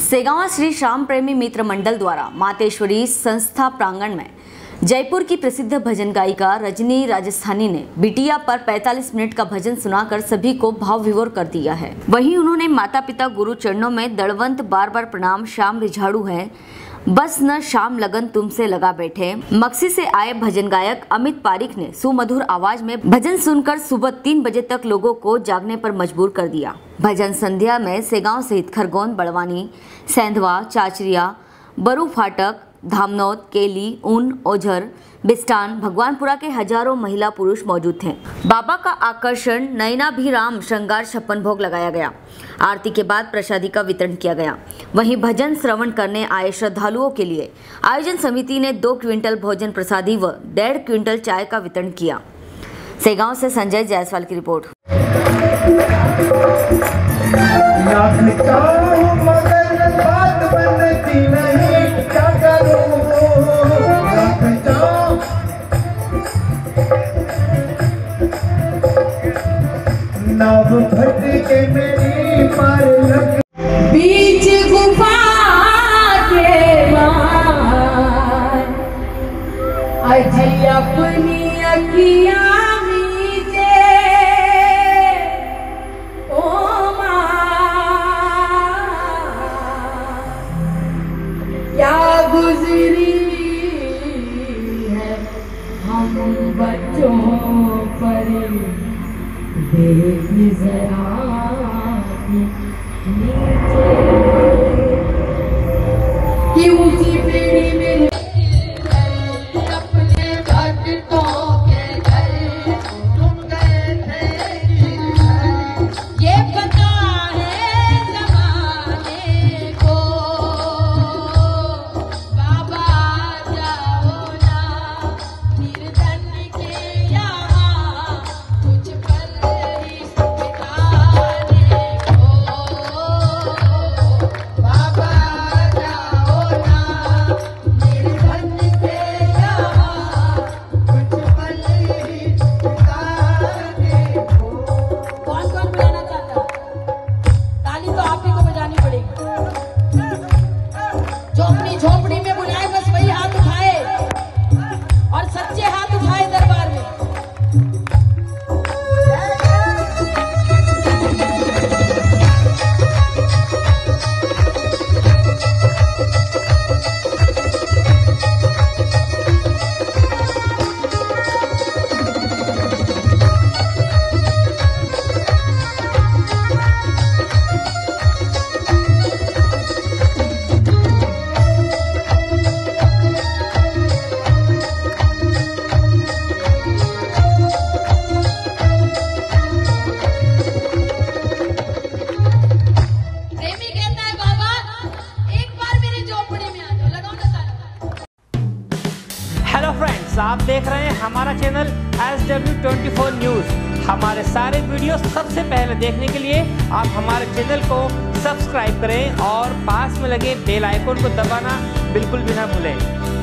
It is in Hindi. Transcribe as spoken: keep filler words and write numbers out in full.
सेगांव श्री श्याम प्रेमी मित्र मंडल द्वारा मातेश्वरी संस्था प्रांगण में जयपुर की प्रसिद्ध भजन गायिका रजनी राजस्थानी ने बिटिया पर पैंतालीस मिनट का भजन सुनाकर सभी को भाव विभोर कर दिया है। वहीं उन्होंने माता पिता गुरु चरणों में दड़वंत बार बार प्रणाम, श्याम रिझाड़ू है बस न शाम लगन तुमसे लगा बैठे। मक्सी से आए भजन गायक अमित पारिक ने सुमधुर आवाज में भजन सुनकर सुबह तीन बजे तक लोगों को जागने पर मजबूर कर दिया। भजन संध्या में सेगांव सहित खरगोन, बड़वानी, सेंधवा, चाचरिया, बरू फाटक, धामनौद, केली, ऊन, ओझर, बिस्टान, भगवानपुरा के हजारों महिला पुरुष मौजूद थे। बाबा का आकर्षण नयनाभिराम श्रृंगार छप्पन भोग लगाया गया। आरती के बाद प्रसादी का वितरण किया गया। वहीं भजन श्रवण करने आए श्रद्धालुओं के लिए आयोजन समिति ने दो क्विंटल भोजन प्रसादी व डेढ़ क्विंटल चाय का वितरण किया। सेगांव से संजय जायसवाल की रिपोर्ट। बीच गुफा के बाहर अजी अपनी अखियां मीचे ओ माँ क्या गुजरी है हम बच्चों पर देख जरा कि ऊंची पीढ़ी में अपने भक्तों के घर तुम गए थे, ये पता है ज़माने को। बाबा जाओ ना निर्धन के यहाँ कुछ पल ही बिताने को। बाबा जाओ ना निर्धन के यहाँ कुछ पल ही बिताने को। कौन कौन बजाना चाहता है? ताली तो आप ही को बजानी पड़ेगी। जो अपनी झोपड़ी में बुलाए बस वही हाथ उठाए और सच्चे हाथ उठाए दरबार में। प्रेमी कहता है बाबा एक बार मेरी झोपड़ी में आ जाओ, लगाओ ना ताली। हेलो फ्रेंड्स, आप देख रहे हैं हमारा channel S W twenty four news. हमारे सारे वीडियो सबसे पहले देखने के लिए आप हमारे चैनल को सब्सक्राइब करें और पास में लगे बेल आइकन को दबाना बिल्कुल भी ना भूलें।